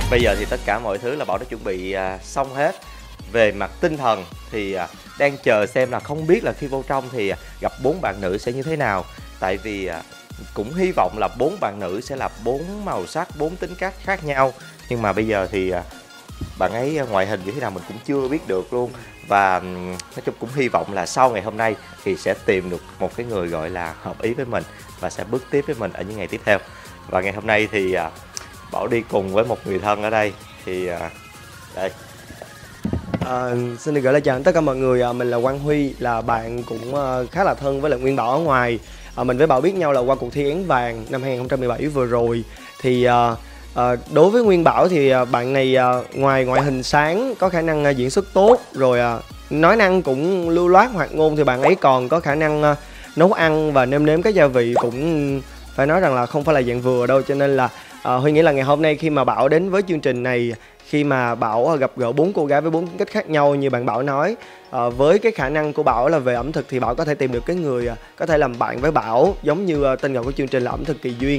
Bây giờ thì tất cả mọi thứ là Bảo đã chuẩn bị xong hết. Về mặt tinh thần thì đang chờ xem là không biết là khi vô trong thì gặp 4 bạn nữ sẽ như thế nào. Tại vì cũng hy vọng là 4 bạn nữ sẽ là 4 màu sắc, 4 tính cách khác nhau. Nhưng mà bây giờ thì bạn ấy ngoại hình như thế nào mình cũng chưa biết được luôn. Và nói chung cũng hy vọng là sau ngày hôm nay thì sẽ tìm được một cái người gọi là hợp ý với mình và sẽ bước tiếp với mình ở những ngày tiếp theo. Và ngày hôm nay thì Bảo đi cùng với một người thân ở đây. Thì đây. Xin được gửi lời chào tất cả mọi người. Mình là Quang Huy, là bạn cũng khá là thân với lại Nguyên Bảo ở ngoài. Mình với Bảo biết nhau là qua cuộc thi Én Vàng năm 2017 vừa rồi. Thì đối với Nguyên Bảo thì bạn này ngoài ngoại hình sáng, có khả năng diễn xuất tốt, rồi nói năng cũng lưu loát hoạt ngôn, thì bạn ấy còn có khả năng nấu ăn và nêm nếm các gia vị cũng phải nói rằng là không phải là dạng vừa đâu. Cho nên là Huy nghĩ là ngày hôm nay khi mà Bảo đến với chương trình này, khi mà Bảo gặp gỡ 4 cô gái với 4 tính cách khác nhau như bạn Bảo nói, với cái khả năng của Bảo là về ẩm thực thì Bảo có thể tìm được cái người có thể làm bạn với Bảo, giống như tên gọi của chương trình là Ẩm Thực Kỳ Duyên.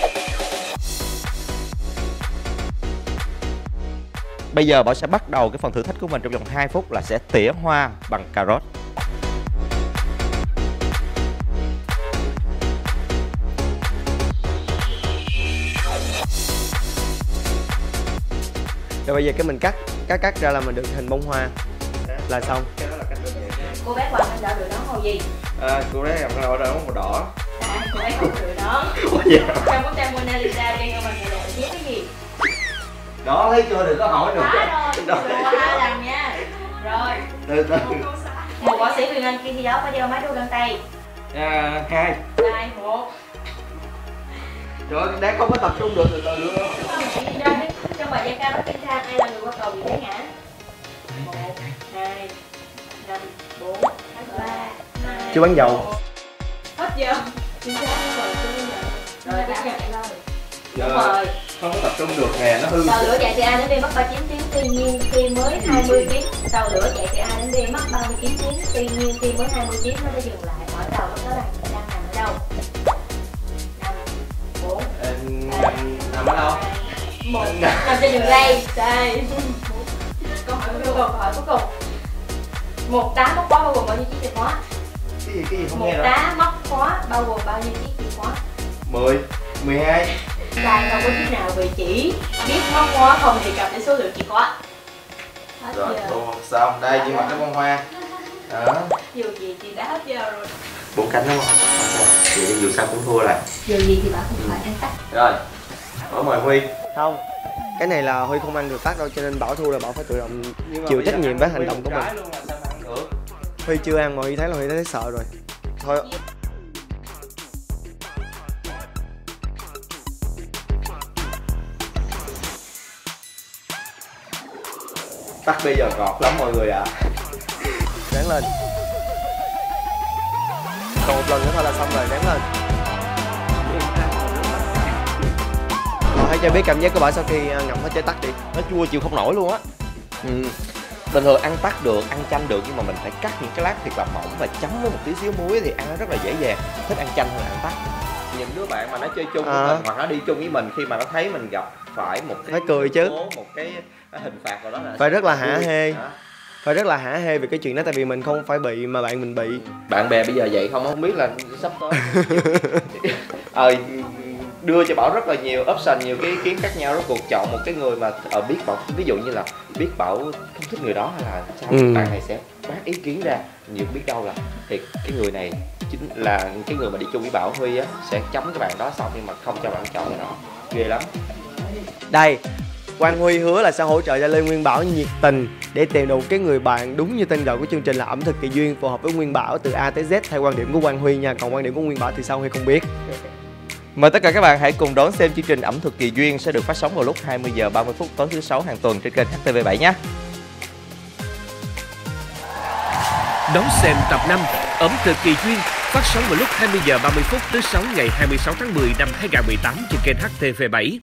Bây giờ Bảo sẽ bắt đầu cái phần thử thách của mình trong vòng 2 phút là sẽ tỉa hoa bằng cà rốt. Rồi bây giờ cái mình cắt ra là mình được hình bông hoa là xong. Cái đó là cách đơn giản. Cô bé Hoàng Anh đã được đón màu gì? Cô bé Hoàng Anh đã màu đỏ. Cô bé không được đón. Trong bức tranh Mona Lisa đen của mình là viết cái gì? Đó, thấy chưa, đừng có hỏi nữa. Rồi, 2 lần nha. Rồi. Từ từ. Một võ sĩ Huyền Anh khi thi đấu phải đeo máy đeo găng tay. 2 2, 1. Rồi, đang không có tập trung được, từ từ nữa. Trong bài giảng ca Bắc Kinh Thang, ai là người qua cầu bị té ngã? 1, 2, 5, 4, 3, 2. Chưa bán dầu. Hết giờ. Chưa bán dầu. Rồi, đã nhận lời. Đúng rồi. Không có tập trung được nè, nó hư. Tàu lửa chạy từ A đến B mất 39 tiếng, tuy nhiên khi mới 20 tiếng. Tàu lửa chạy từ A đến B mất 39 tiếng, tuy nhiên khi mới 20 tiếng nó đã dừng lại. Hỏi tàu lúc đó đang nằm ở đâu? 5, 4, nằm ở đâu? 1. Nằm trên đường ray. Sai. Câu hỏi cuối cùng. Một tá móc khóa bao gồm bao nhiêu chiếc chìa khóa? Cái gì không Một nghe rồi. tá móc khóa bao gồm bao nhiêu chiếc chìa khóa? 10, 12. Sai, không có chiếc nào bị chỉ biết móc khóa không đề cập đến số lượng chìa khóa. Hết Rồi, giờ. xong, đây chỉ mặc cái bông hoa. Đó. Dù gì thì đã hết giờ rồi. 4 cánh đúng không? Vậy dù sao cũng thua rồi. Dù gì thì bạn không phải ăn tắt. Rồi, Bảo mời Huy. Không, cái này là Huy không ăn được tắt đâu, cho nên Bảo thua là Bảo phải tự động chịu trách nhiệm với hành động của mình. Huy chưa ăn mà Huy thấy là Huy thấy sợ rồi. Thôi. Tắt bây giờ ngọt lắm mọi người ạ. Ráng lên. Còn một lần nữa thôi là xong rồi, ráng lên. Hãy cho biết cảm giác của Bảo sau khi ngậm hết trái tắc đi. Nó chua chịu không nổi luôn á. Bình thường ăn tắc được, ăn chanh được, nhưng mà mình phải cắt những cái lát thiệt là mỏng và chấm với một tí xíu muối thì ăn nó rất là dễ dàng. Thích ăn chanh hơn ăn tắc. Những đứa bạn mà nó chơi chung với mình hoặc nó đi chung với mình, khi mà nó thấy mình gặp phải một cái phải cười chứ, một cái hình phạt nào đó là phải rất là hả hê. Phải rất là hả hê về cái chuyện đó, tại vì mình không phải bị mà bạn mình bị. Bạn bè bây giờ vậy không biết là sắp tới đưa cho Bảo rất là nhiều option, nhiều cái ý kiến khác nhau, rốt cuộc chọn một cái người mà biết Bảo, ví dụ như là biết Bảo không thích người đó hay là sao, bạn này sẽ bác ý kiến ra, nhiều biết đâu là thì cái người này chính là cái người mà đi chung với Bảo. Huy á sẽ chấm cái bạn đó xong nhưng mà không cho bạn chọn cái đó, ghê lắm. Đây, Quang Huy hứa là sẽ hỗ trợ cho Lê Nguyên Bảo nhiệt tình để tìm được cái người bạn đúng như tên gọi của chương trình là Ẩm Thực Kỳ Duyên, phù hợp với Nguyên Bảo từ A tới Z theo quan điểm của Quang Huy nha. Còn quan điểm của Nguyên Bảo thì sao Huy không biết. Mời tất cả các bạn hãy cùng đón xem chương trình Ẩm Thực Kỳ Duyên sẽ được phát sóng vào lúc 20 giờ 30 phút tối thứ 6 hàng tuần trên kênh HTV7 nhé. Đón xem tập 5 Ẩm Thực Kỳ Duyên phát sóng vào lúc 20 giờ 30 phút thứ 6 ngày 26 tháng 10 năm 2018 trên kênh HTV7.